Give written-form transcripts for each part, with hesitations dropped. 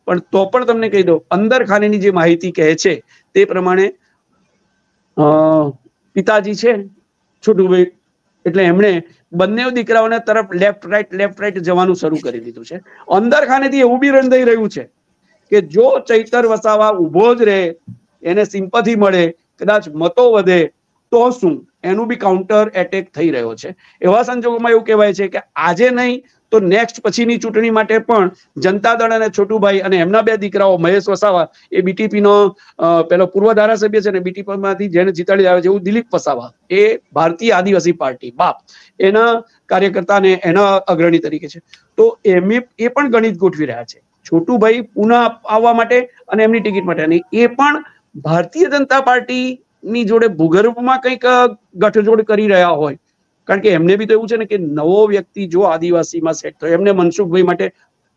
પણ તો પણ તમને કહી દઉં, અંદર ખાનેની જે માહિતી કહે છે તે પ્રમાણે પિતાજી છે છોટુભાઈ, એટલે એમણે બંને દીકરાઓને તરફ લેફ્ટ રાઈટ જવાનું શરૂ કરી દીધું છે. અંદર ખાનેથી એવું બી રન થઈ રહ્યું છે કે જો ચૈતર વસાવા ઉભો જ રહે, એને સિમ્પથી મળે, કદાચ મતો વધે તો શું, એનું બી કાઉન્ટર એટેક થઈ રહ્યો છે. એવા સંજોગોમાં એવું કહેવાય છે કે આજે નહીં તો નેક્સ્ટ પછીની ચૂંટણી માટે પણ જનતા દળ અને છોટુભાઈ અને એમના બે દીકરાઓ મહેશ વસાવા, એ બીટીપીનો પેલો પૂર્વ ધારાસભ્ય છે ને, બીટીપી માંથી જેને જીતાડી આવે છે, એવું દિલીપ વસાવા, એ ભારતીય આદિવાસી પાર્ટી બાપ, એના કાર્યકર્તા ને એના અગ્રણી તરીકે છે. તો એ પણ ગણિત ગોઠવી રહ્યા છે છોટુભાઈ પુનઃ આવવા માટે અને એમની ટિકિટ માટે. અને એ પણ ભારતીય જનતા પાર્ટીની જોડે ભૂગર્ભમાં કંઈક ગઠજોડ કરી રહ્યા હોય, કારણ કે એમને બી તો એવું છે ને કે નવો વ્યક્તિ જો આદિવાસીમાં સેટ થયો, એમને મનસુખભાઈ માટે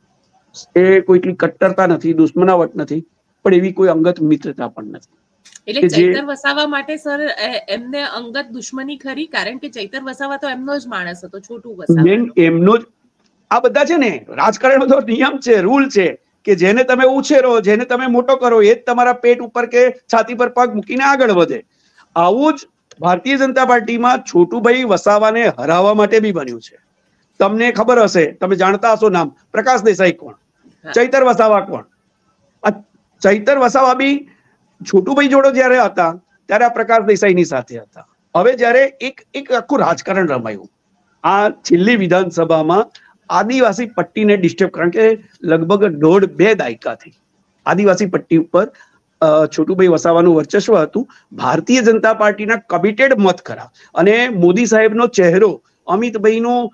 એ કોઈ કટ્ટરતા નથી, દુશ્મનાવટ નથી, પણ એવી કોઈ અંગત મિત્રતા પણ નથી. એટલે ચૈતર વસાવા માટે સર એમને અંગત દુશ્મની ખરી, કારણ કે ચૈતર વસાવા તો એમનો જ માણસ હતો, છોટુ વસાવા એમનો જ. આ બધા છે ને રાજકારણનો તો નિયમ છે, રૂલ છે કે જેને તમે ઉછેરો, જેને તમે મોટો કરો, એ જ તમારા પેટ ઉપર કે છાતી પર પગ મૂકીને આગળ વધે. આવું જ ભારતીય જનતા પાર્ટીમાં છોટુભાઈ વસાવાને હરાવવા માટે બી બન્યું છે. તમને ખબર હશે, તમે જાણતા હશો નામ, પ્રકાશ દેસાઈ કોણ, ચૈતર વસાવા કોણ. ચૈતર વસાવા બી છોટુભાઈ જોડો જયારે હતા ત્યારે આ પ્રકાશ દેસાઈની સાથે હતા. હવે જયારે એક આખું રાજકારણ રમાયું આ છેલ્લી વિધાનસભામાં આદિવાસી પટ્ટીને ડિસ્ટર્બ, કારણ કે લગભગ 1.5-2 દાયકાથી આદિવાસી પટ્ટી ઉપર છોટુભાઈ વસાવાનું વર્ચસ્વ હતું. ભારતીય જનતા પાર્ટીના કમિટેડ મત ખરા અને મોદી સાહેબનો ચહેરો, અમિતભાઈનું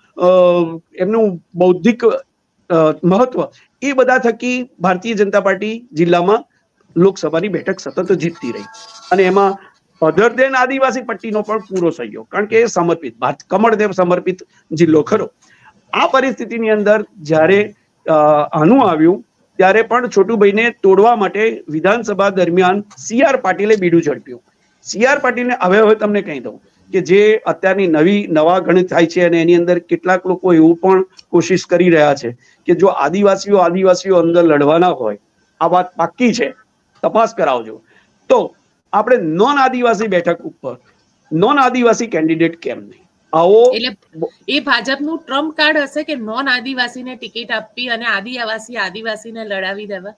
એમનું બૌદ્ધિક મહત્વ, એ બધા થકી ભારતીય જનતા પાર્ટી જિલ્લામાં લોકસભાની બેઠક સતત જીતતી રહી. અને એમાં અધર દેન આદિવાસી પટ્ટીનો પણ પૂરો સહયોગ, કારણ કે એ સમર્પિત, કમળદેવ સમર્પિત જિલ્લો ખરો. આ પરિસ્થિતિની અંદર જ્યારે આનું આવ્યું ત્યારે પણ છોટુભાઈને તોડવા માટે વિધાનસભા દરમિયાન CR પાટીલે બીડું ઝડપ્યું. CR પાટીલને હવે તમને કહી દઉં કે જે અત્યારની નવા ગણિત થાય છે અને એની અંદર કેટલાક લોકો એવું પણ કોશિશ કરી રહ્યા છે કે જો આદિવાસીઓ અંદર લડવાના હોય, આ વાત પાક્કી છે, તપાસ કરાવજો, તો આપણે નોન આદિવાસી બેઠક ઉપર નોન આદિવાસી કેન્ડિડેટ કેમ નહીં આવો. એટલે એ ભાજપનું ટ્રમ્પ કાર્ડ હશે કે નોન આદિવાસીને ટિકિટ આપવી અને આદિવાસીને લડાવી દેવા.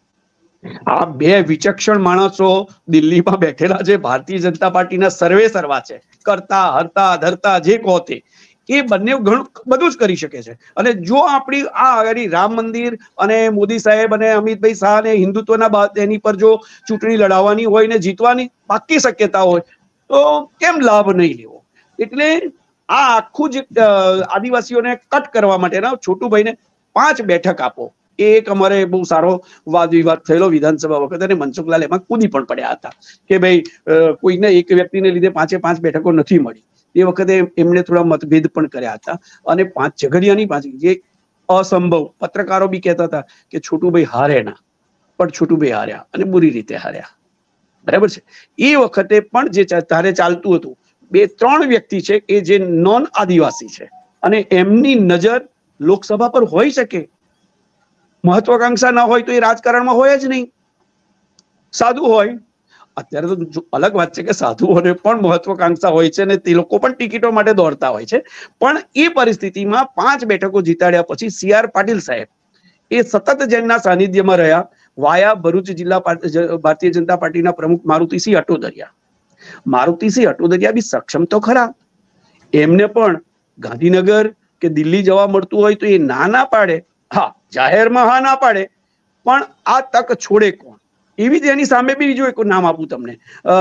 આ બે વિચક્ષણ માણસો દિલ્હીમાં બેઠેલા છે, ભારતીય જનતા પાર્ટીના સર્વા છે, કરતા હરતા ધરતા જે કહો તે, એ બંને ઘણું બધું જ કરી શકે છે. અને જો આપણી આ રામ મંદિર અને મોદી સાહેબ અને અમિતભાઈ શાહ ને હિન્દુત્વના એની પર જો ચૂંટણી લડાવવાની હોય ને જીતવાની પાક્કી શક્યતા હોય તો કેમ લાભ નહીં લેવો. એટલે આ આખું જ આદિવાસીઓને કટ કરવા માટેના છોટુભાઈને 5 બેઠક આપો. એક અમારે બહુ સારો વાદ વિવાદ થયેલો વિધાનસભા વખતે અને મનસુખલાલ એમાં કૂદી પણ પડ્યા હતા કે ભાઈ કોઈને એક વ્યક્તિને લીધે 5 બેઠકો નથી મળી. એ વખતે એમણે થોડા મતભેદ પણ કર્યા હતા અને 5 ઝઘડિયાની 5 જે અસંભવ, પત્રકારો બી કહેતા હતા કે છોટુભાઈ હારે ના, પણ છોટુભાઈ હાર્યા અને બુરી રીતે હાર્યા. બરાબર છે. એ વખતે પણ જે તારે ચાલતું હતું 2-3 વ્યક્તિ છે કે જે નોન આદિવાસી છે અને એમની નજર લોકસભા પર હોઈ શકે. મહત્વાકાંક્ષા ના હોય તો એ રાજકારણમાં હોય જ નહીં. સાધુ હોય, અત્યારે તો અલગ વાત છે કે સાધુઓને પણ મહત્વાકાંક્ષા હોય છે અને તે લોકો પણ ટિકિટો માટે દોડતા હોય છે. પણ એ પરિસ્થિતિમાં 5 બેઠકો જીતાડ્યા પછી CR પાટીલ સાહેબ એ સતત જેમના સાનિધ્યમાં રહ્યા, વાયા ભરૂચ જિલ્લા ભારતીય જનતા પાર્ટીના પ્રમુખ મારુતિસિંહ અટોદરિયા. મારુતિસિંહ અટોદરિયા બી સક્ષમ તો ખરા, એમને પણ ગાંધીનગર કે દિલ્હી જવા મળતું હોય તો એ ના પાડે. હા, જાહેરમાં હા ના પાડે, પણ આ તક છોડે કોણ? એવી જ એની સામે બી બીજું એક નામ આપું તમને,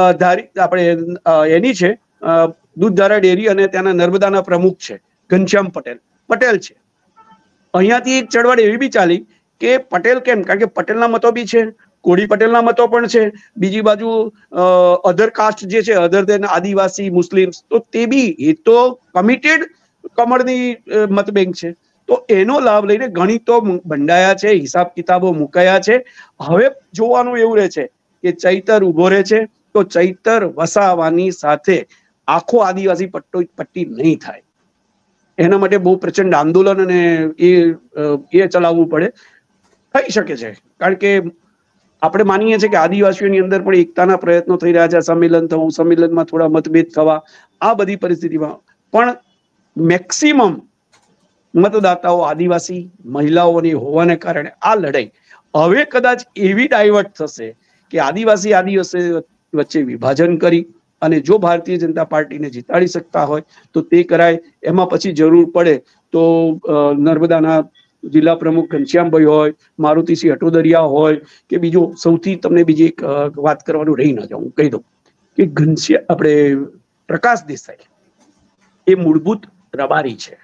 આપણે એની છે દૂધધારા ડેરી અને ત્યાંના નર્મદાના પ્રમુખ છે ઘનશ્યામ પટેલ છે. અહીંયાથી એક ચળવળ એવી બી ચાલી કે પટેલ કેમ, કારણ કે પટેલના મતો બી છે, કોળી પટેલના મતો પણ છે, બીજી બાજુ અધર કાસ્ટ જે છે, અધર દેન આદિવાસી મુસ્લિમ, તો તે બી એ તો કમિટેડ કમળની મત બેંક છે. તો એનો લાભ લઈને ગણિતો બંધાયા છે, હિસાબ કિતાબો મુકાયા છે. હવે જોવાનું એવું રહે છે કે ચૈતર ઉભો રહે છે તો ચૈતર વસાવાની સાથે આખો આદિવાસી પટ્ટી નહીં થાય. એના માટે બહુ પ્રચંડ આંદોલન અને એ ચલાવવું પડે. થઈ શકે છે, કારણ કે આપણે માનીએ છીએ કે આદિવાસીઓની અંદર પણ એકતાના પ્રયત્નો થઈ રહ્યા છે, સંમેલન થવું, સંમેલનમાં થોડા મતભેદ થવા, આ બધી પરિસ્થિતિમાં પણ મેક્સિમમ મતદાતાઓ આદિવાસી મહિલાઓની હોવાને કારણે આ લડાઈ હવે કદાચ એવી ડાયવર્ટ થશે કે આદિવાસી વચ્ચે વિભાજન કરી અને જો ભારતીય જનતા પાર્ટીને જીતાડી શકતા હોય તો તે કરાય. એમાં પછી જરૂર પડે તો નર્મદાના જિલ્લા પ્રમુખ ઘનશ્યામભાઈ હોય, મારુતિસિંહ અટોદરિયા હોય કે બીજો સૌથી તમને બીજી એક વાત કરવાનું રહી ન જાઉં, હું કહી દઉં કે આપણે પ્રકાશ દેસાઈ એ મૂળભૂત રબારી છે,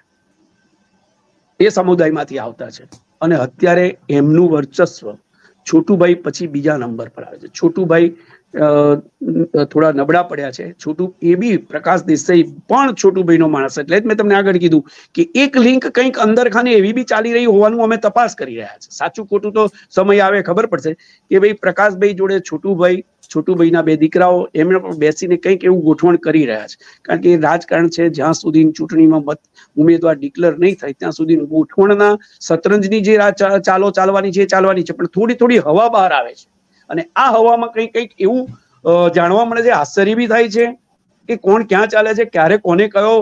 એ સમુદાયમાંથી આવતા છે અને અત્યારે એમનું વર્ચસ્વ છોટુભાઈ પછી બીજા નંબર પર આવે છે. છોટુભાઈ થોડા નબળા પડ્યા છે. એ બી પ્રકાશ દેસાઈ પણ છોટુભાઈનો માણસ, એટલે જ મેં તમને આગળ કીધું કે એક લિંક કંઈક અંદર ખાને એવી બી ચાલી રહી હોવાનું અમે તપાસ કરી રહ્યા છે. સાચું ખોટું તો સમય આવે ખબર પડશે કે ભાઈ પ્રકાશભાઈ જોડે છોટુભાઈના બે દીકરાઓ એમણે પણ બેસીને કંઈક એવું ગોઠવણ કરી રહ્યા છે, કારણ કે રાજકારણ છે જ્યાં સુધી ચૂંટણીમાં ઉમેદવાર ડિક્લેર નહીં થાય ત્યાં સુધી ગોઠવણના શતરંજની જે ચાલો ચાલવાની છે એ ચાલવાની છે, પણ થોડી થોડી હવા બહાર આવે છે અને આ હવામાં કંઈક એવું જાણવા મળે છે. આશ્ચર્ય બી થાય છે કે કોણ ક્યાં ચાલે છે, ક્યારે કોને કયો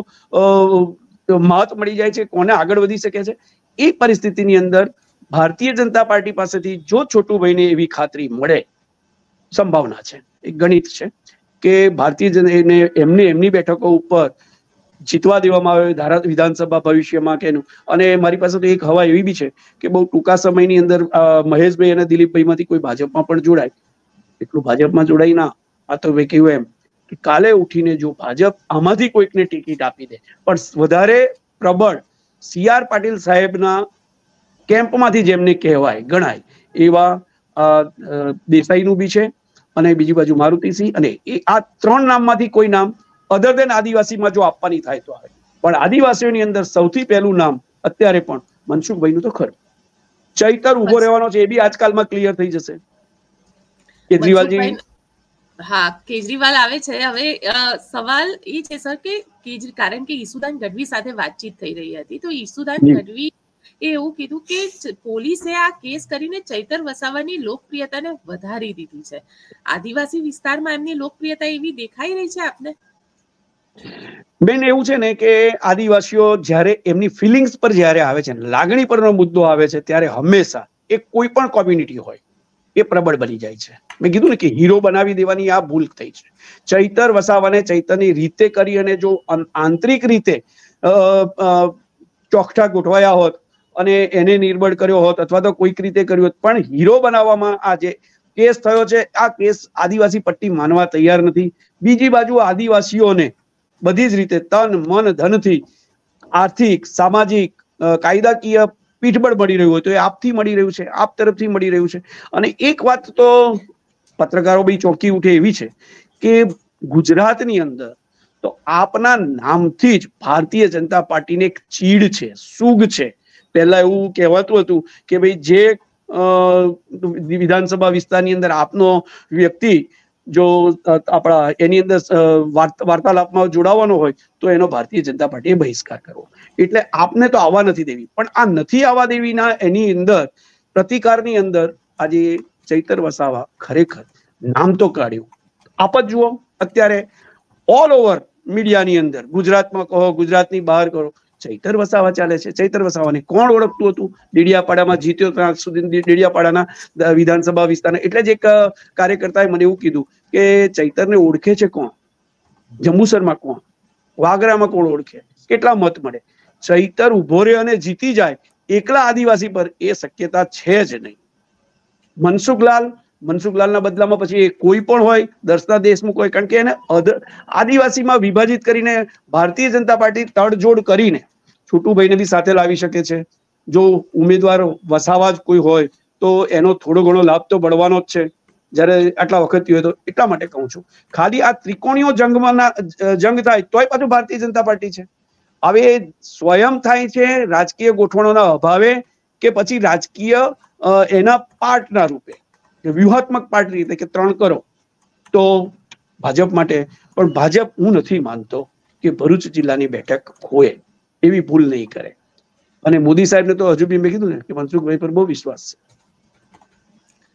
મત મળી જાય છે, કોને આગળ વધી શકે છે. એ પરિસ્થિતિની અંદર ભારતીય જનતા પાર્ટી પાસેથી જો છોટુભાઈને એવી ખાતરી મળે, સંભાવના છે, એક ગણિત છે કે ભારતીય એમની બેઠકો ઉપર જીતવા દેવામાં આવે વિધાનસભા ભવિષ્યમાં કે અને મારી પાસે તો એક હવા એવી બી છે કે બહુ ટૂંકા સમયની અંદર મહેશભાઈ અને દિલીપભાઈ માંથી કોઈ ભાજપમાં પણ જોડાય. એટલું ભાજપમાં જોડાય ના, આ તો મેં કહ્યું એમ કે કાલે ઉઠીને જો ભાજપ આમાંથી કોઈકને ટિકિટ આપી દે પણ વધારે પ્રબળ CR પાટીલ સાહેબના કેમ્પમાંથી જેમને કહેવાય ગણાય એવા દેસાઈનું બી છે અને બીજી બાજુ મારુતિસિંહ, અને આ ત્રણ નામમાંથી કોઈ નામ અધર દેન આદિવાસીમાં જો આપવાની થાય તો આવે, પણ આદિવાસીઓની અંદર સૌથી પહેલું નામ અત્યારે પણ મનસુખભાઈનું તો ખરું. ચૈતર ઉભો રહેવાનો છે, એ બી આજકાલમાં ક્લિયર થઈ જશે. કેજરીવાલજી, હા, કેજરીવાલ આવે છે. હવે સવાલ એ છે સર કે કારણ કે ઈસુદાન ગઢવી સાથે વાતચીત થઈ રહી હતી, તો ઈસુદાન ગઢવી એવું કીધું કે પોલીસે આ કેસ કરીને ચૈતર વસાવાની લોકપ્રિયતાને વધારી દીધી છે. આદિવાસી વિસ્તારમાં એમની લોકપ્રિયતા એવી દેખાઈ રહી છે આપને? બેન, એવું છે ને કે આદિવાસીઓ જ્યારે એમની ફિલિંગ્સ પર જ્યારે આવે છે, લાગણી પરનો મુદ્દો આવે છે, ત્યારે હંમેશા એ કોઈ પણ કોમ્યુનિટી હોય એ પ્રબળ બની જાય છે. મેં કીધું ને કે હીરો બનાવી દેવાની આ ભૂલ થઈ છે. ચૈતર વસાવાને ચૈતરની રીતે કરી અને જો આંતરિક રીતે ચોકઠા ગોઠવાયા હોત અને એને નિર્બળ કર્યો હોત અથવા તો કોઈક રીતે કર્યો હોત, પણ હીરો બનાવવામાં આ જે કેસ થયો છે, આ કેસ આદિવાસી પટ્ટી માનવા તૈયાર નથી. બીજી બાજુ આદિવાસીઓને બધી જ રીતે તન મન ધનથી આર્થિક, સામાજિક, કાયદાકીય પીઠબળ મળી રહ્યું હોય તો એ આપથી મળી રહ્યું છે, આપ તરફથી મળી રહ્યું છે. અને એક વાત તો પત્રકારો બી ચોંકી ઉઠે એવી છે કે ગુજરાતની અંદર તો આપના નામથી જ ભારતીય જનતા પાર્ટીને એક ચીડ છે, સૂગ છે. પહેલા એવું કહેવાતું હતું કે ભાઈ જે વિધાનસભા વિસ્તારની અંદર આપનો વ્યક્તિ જો આપણા એની અંદર વાર્તાલાપમાં જોડાવાનો હોય તો એનો ભારતીય જનતા પાર્ટીએ બહિષ્કાર કરવો. એટલે આપને તો આવવા નથી દેવી, પણ આ નથી આવવા દેવીના એની અંદર પ્રતિકારની અંદર આજે ચૈતર વસાવા ખરેખર નામ તો કાઢ્યું. આપ જ જુઓ અત્યારે ઓલ ઓવર મીડિયાની અંદર, ગુજરાતમાં કહો, ગુજરાતની બહાર કહો, ચૈતર વસાવા ચાલે છે. ચૈતર વસાવાને કોણ ઓળખતું હતું? ડેડિયાપાડામાં જીત્યો ત્યાં સુધી ડેડિયાપાડાના વિધાનસભા વિસ્તારના, એટલે જ એક કાર્યકર્તાએ મને એવું કીધું કે ચૈતરને ઓળખે છે કોણ? જંબુસરમાં કોણ? વાગરામાં કોણ ઓળખે? કેટલા મત મળે? ચૈતર ઉભો રહે અને જીતી જાય એકલા આદિવાસી પર, એ શક્યતા છે જ નહીં. મનસુખલાલના બદલામાં પછી કોઈ પણ હોય, દર્શના દેશમુખ હોય, કારણ કે એને આદિવાસીમાં વિભાજિત કરીને ભારતીય જનતા પાર્ટી તડજોડ કરીને છોટુભાઈને બી સાથે લાવી શકે છે. જો ઉમેદવાર વસાવા જ કોઈ હોય તો એનો થોડો ઘણો લાભ તો મળવાનો જ છે જયારે આટલા વખત હોય તો. એટલા માટે કહું છું, ખાલી આ ત્રિકોણીય જંગ થાય તોય પાછું ભારતીય જનતા પાર્ટી છે. હવે સ્વયં થાય છે રાજકીય ગોઠવણોના અભાવે કે પછી રાજકીય એના પાર્ટના રૂપે, વ્યૂહાત્મક પાર્ટ રીતે કે 3 કરો તો ભાજપ માટે. પણ ભાજપ હું નથી માનતો કે ભરૂચ જિલ્લાની બેઠક ખોય એવી ભૂલ નહીં કરે. અને મોદી સાહેબને તો હજુ બી મેં કીધું ને કે મનસુખભાઈ પર બહુ વિશ્વાસ છે.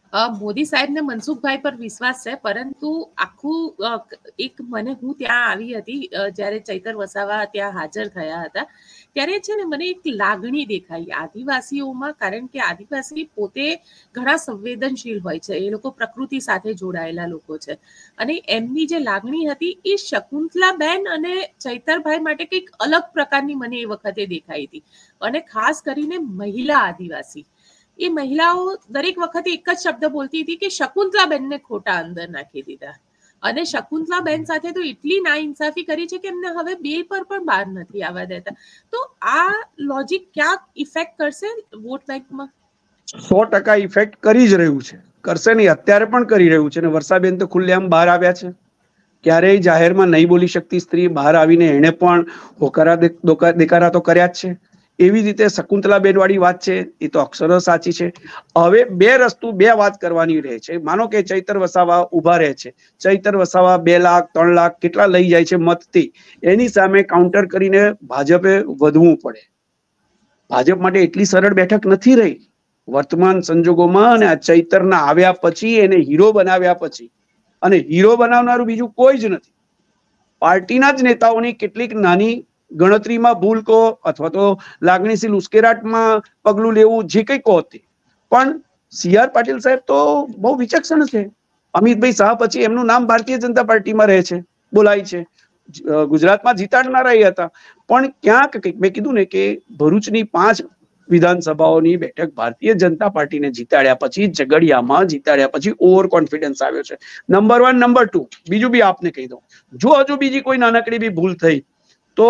મોદી સાહેબને મનસુખભાઈ પર વિશ્વાસ છે, પરંતુ આખું એક હું ત્યાં આવી હતી જ્યારે ચૈતર વસાવા ત્યાં હાજર થયા હતા, ત્યારે છે ને મને એક લાગણી દેખાઈ આદિવાસીઓમાં, કારણ કે આદિવાસી પોતે ઘણા સંવેદનશીલ હોય છે, એ લોકો પ્રકૃતિ સાથે જોડાયેલા લોકો છે, અને એમની જે લાગણી હતી એ શકુંતલાબેન અને ચૈતરભાઈ માટે કંઈક અલગ પ્રકારની મને એ વખતે દેખાઈ હતી, અને ખાસ કરીને મહિલા આદિવાસી, એ મહિલાઓ દરેક વખતે એક જ શબ્દ બોલતી હતી કે શકુંતલાબેનને ખોટા અંદર નાખી દીધા, અને શકુંતલાબેન સાથે તો એટલી નાઇન્સાફી કરી છે કે એમને હવે બેલ પર પણ બહાર નથી આવવા દેતા. તો આ લોજિક ક્યાંક ઇફેક્ટ કરશે વોટ બેંકમાં? 100% ઇફેક્ટ કરી જ રહ્યું છે, કરશે નહીં, અત્યારે પણ કરી રહ્યું છે. અને વર્ષાબેન તો ખુલ્લેઆમ બહાર આવ્યા છે, ક્યારેય જાહેરમાં નહીં બોલી શકતી સ્ત્રી બહાર આવીને એણે પણ હોકારા દેકારા તો કર્યા જ છે. એવી રીતે શકુંતલાબેન વાળી વાત છે એ તો અક્ષર સાચી છે. હવે બે વાત કરવાની રહે છે. માનો કે ચૈતર વસાવા ઉભા રહે છે, ચૈતર વસાવા 2 લાખ 3 લાખ કેટલા લઈ જાય છે મતથી, એની સામે કાઉન્ટર કરીને ભાજપે વધવું પડે. ભાજપ માટે એટલી સરળ બેઠક નથી રહી વર્તમાન સંજોગોમાં, અને આ ચૈતરના આવ્યા પછી, એને હીરો બનાવ્યા પછી, અને હીરો બનાવનારું બીજું કોઈ જ નથી, પાર્ટીના જ નેતાઓની કેટલીક નાની ગણતરીમાં ભૂલ કહો અથવા તો લાગણીશીલ ઉશ્કેરાટમાં પગલું લેવું, જે કંઈ કહો તે, પણ CR પાટીલ સાહેબ તો બહુ વિચક્ષણ છે. અમિતભાઈ શાહ પછી એમનું નામ ભારતીય જનતા પાર્ટીમાં રહે છે, બોલાય છે, ગુજરાતમાં જીતાડનારા એ હતા, પણ ક્યાંક કંઈક મેં કીધું ને કે ભરૂચની 5 વિધાનસભાઓની બેઠક ભારતીય જનતા પાર્ટીને જીતાડ્યા પછી, ઝઘડિયામાં જીતાડ્યા પછી ઓવર કોન્ફિડન્સ આવ્યો છે. નંબર 1. નંબર 2, બીજું બી આપને કહી દઉં, જો હજુ બીજી કોઈ નાનકડી બી ભૂલ થઈ તો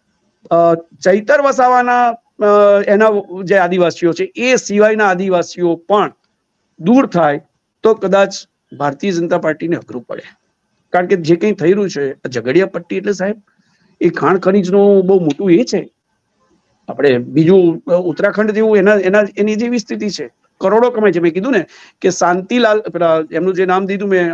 ચૈતર વસાવાના એના જે આદિવાસીઓ છે એ સિવાયના આદિવાસીઓ પણ દૂર થાય તો કદાચ ભારતીય જનતા પાર્ટીને અઘરું પડે. કારણ કે જે કંઈ થઈ રહ્યું છે ઝઘડિયા પટ્ટી, એટલે સાહેબ એ ખાણ ખનીજનું બહુ મોટું એ છે. આપણે બીજું ઉત્તરાખંડ જેવું એની જેવી સ્થિતિ છે, કરોડો કમાય છે. મેં કીધું ને કે શાંતિલાલ, એમનું જે નામ દીધું મેં,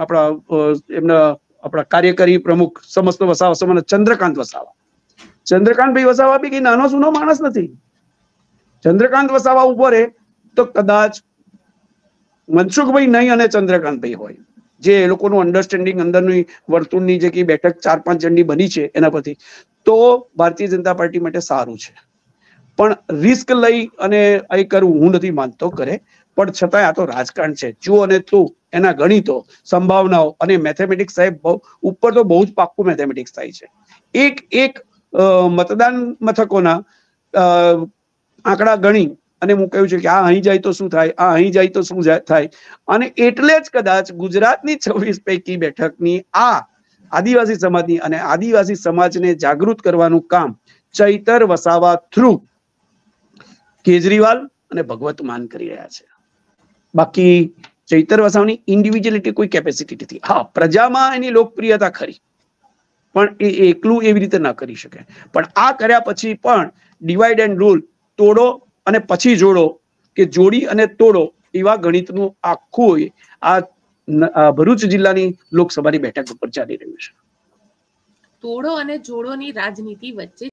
આપણા કાર્યકારી પ્રમુખ સમસ્ત વસાવા સમાન ચંદ્રકાંત વસાવા, ચંદ્રકાંતભાઈ વસાવા બી કઈ નાનો સૂનો માણસ નથી. ચંદ્રકાંત વસાવા ઉભો રહે તો કદાચ મનસુખભાઈ નહીં અને ચંદ્રકાંતભાઈ હોય, જે એ લોકોનું અન્ડરસ્ટેન્ડિંગ અંદરની વર્તુળની જે કઈ બેઠક 4-5 જણની બની છે એના પરથી, તો ભારતીય જનતા પાર્ટી માટે સારું છે. પણ રિસ્ક લઈ અને એ કરવું હું નથી માનતો કરે, પણ છતાંય આ તો રાજકારણ છે. જો અને તું એના ગણિતો, સંભાવનાઓ અને મેથેમેટિક્સ સાહેબ ઉપર તો બહુ જ પાક્કું મેથેમેટિક્સ થાય છે. એક મતદાન મથકોના આંકડા ગણી અને હું કહ્યું છે કે આ અહીં જાય તો શું થાય, આ અહીં જાય તો શું થાય, અને એટલે જ કદાચ ગુજરાતની 26 પૈકી બેઠકની આ આદિવાસી સમાજની અને આદિવાસી સમાજને જાગૃત કરવાનું કામ ચૈતર વસાવા થ્રુ કેજરીવાલ અને ભગવત માન કરી રહ્યા છે. બાકી ચૈતર વસાવાની ઇન્ડિવિજ્યુઅલિટી કોઈ કેપેસિટી નથી. હા, પ્રજામાં એની લોકપ્રિયતા ખરી, પણ એ એકલું એવી રીતે ના કરી શકે. પણ આ કર્યા પછી પણ ડિવાઈડ એન્ડ રૂલ, તોડો અને પછી જોડો, કે જોડી અને તોડો, એવા ગણિતનું આખું આ ભરૂચ જિલ્લાની લોકસભાની બેઠક ઉપર ચાલી રહ્યું છે. તોડો અને જોડોની રાજનીતિ વચ્ચે